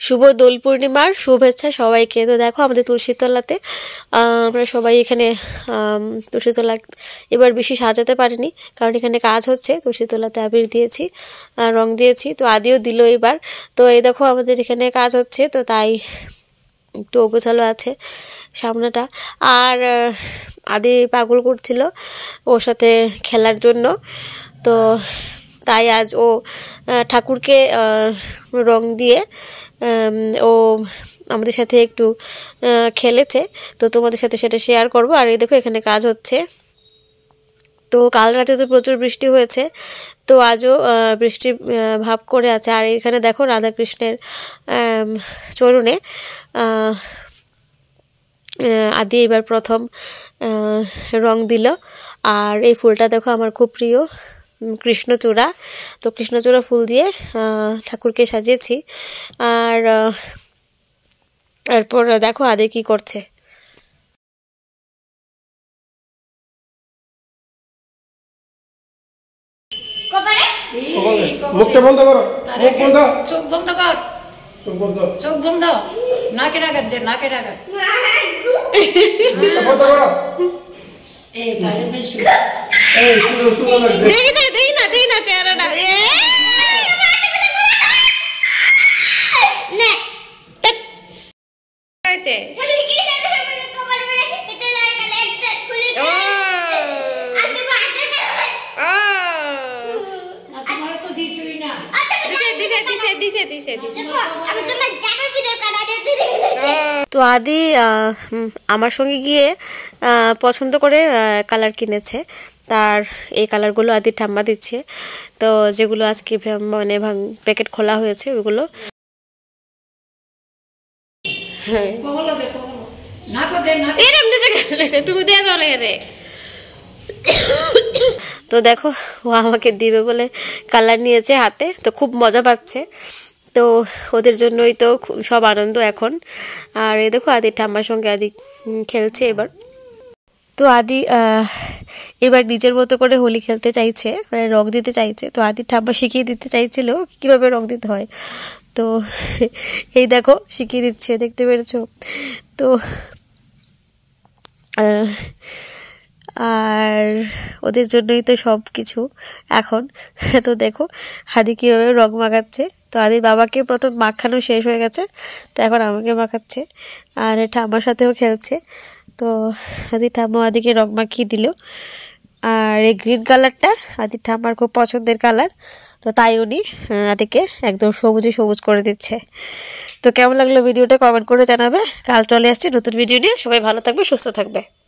শুভ দোল পূর্ণিমার শুভেচ্ছা সবাইকে। তো দেখো আমাদের তুলসীতলাতে আমরা সবাই এখানে তুলসীতলা এবার বেশি সাজাতে পারিনি, কারণ এখানে কাজ হচ্ছে। তুলসীতলাতে আবির দিয়েছি, রং দিয়েছি, তো আদিও দিল এবার। তো এই দেখো আমাদের এখানে কাজ হচ্ছে, তো তাই একটু অগোছালো আছে সামনেটা। আর আদি পাগল করছিল ওর সাথে খেলার জন্য, তো তাই আজ ও ঠাকুরকে রং দিয়ে ও আমাদের সাথে একটু খেলেছে, তো তোমাদের সাথে সেটা শেয়ার করব। আর এই দেখো এখানে কাজ হচ্ছে। তো কাল রাতে তো প্রচুর বৃষ্টি হয়েছে, তো আজও বৃষ্টি ভাব করে আছে। আর এখানে দেখো রাধাকৃষ্ণের চরণে আদি এবার প্রথম রং দিল। আর এই ফুলটা দেখো আমার খুব প্রিয়, কৃষ্ণচূড়া। তো কৃষ্ণচূড়া ফুল দিয়ে ঠাকুরকে সাজিয়েছি। আর এরপর দেখো আদি কি করছে। মুখটা বন্ধ করো, মুখ বন্ধ, চোখ বন্ধ কর, চোখ বন্ধ, চোখ বন্ধ, নাকের আঘাত দে, নাকের আঘাত বন্ধ করো। এই তাহলে বেশি এই সুন্দর লাগছে। দেখি না চেহারাটা। তো আদি আমার সঙ্গে গিয়ে পছন্দ করে কালার কিনেছে, তার এই কালারগুলো আদি ঠাম্মা দিচ্ছে। তো যেগুলো আজকে মানে প্যাকেট খোলা হয়েছে ওইগুলো। তুমি দিয়ে দাও রে। তো দেখো ও আমাকে দিবে বলে কালার নিয়েছে হাতে, তো খুব মজা পাচ্ছে। তো ওদের জন্যই তো সব আনন্দ এখন। আর এই দেখো আদি ঠাম্মার সঙ্গে আদি খেলছে এবার। তো আদি এবার নিজের মতো করে হোলি খেলতে চাইছে, মানে রং দিতে চাইছে। তো আদি ঠাম্মা শিখিয়ে দিতে চাইছিল কীভাবে রং দিতে হয়। তো এই দেখো শিখিয়ে দিচ্ছে, দেখতে পেরেছো? তো আর ওদের জন্যই তো সব কিছু এখন। তো দেখো আদি কীভাবে রং মাখাচ্ছে। তো আদির বাবাকে প্রথম মাখানো শেষ হয়ে গেছে, তো এখন আমাকে মাখাচ্ছে। আর ঠাম্মার সাথেও খেলছে। তো আদি ঠাম্মা আদিকে রং মাখিয়ে দিল। আর এই গ্রিন কালারটা আদির ঠাম্মার খুব পছন্দের কালার, তো তাই উনি আদিকে একদম সবুজে সবুজ করে দিচ্ছে। তো কেমন লাগলো ভিডিওটা কমেন্ট করে জানাবে। কাল চলে আসছি নতুন ভিডিও নিয়ে। সবাই ভালো থাকবে, সুস্থ থাকবে।